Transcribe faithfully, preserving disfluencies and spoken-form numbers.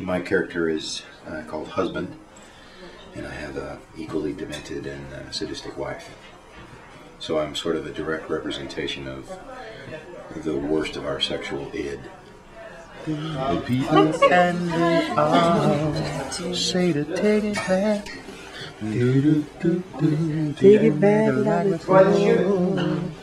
My character is uh, called Husband, and I have a equally demented and uh, sadistic wife. So I'm sort of a direct representation of the worst of our sexual id. The people and they all say to take it back. Do, do, do, do, take it back like before.